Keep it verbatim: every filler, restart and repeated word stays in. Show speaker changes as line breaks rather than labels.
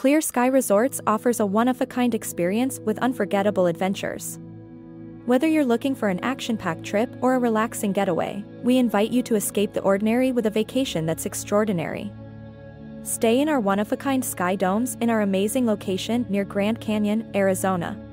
Clear Sky Resorts offers a one-of-a-kind experience with unforgettable adventures. Whether you're looking for an action-packed trip or a relaxing getaway, we invite you to escape the ordinary with a vacation that's extraordinary. Stay in our one-of-a-kind sky domes in our amazing location near Grand Canyon, Arizona.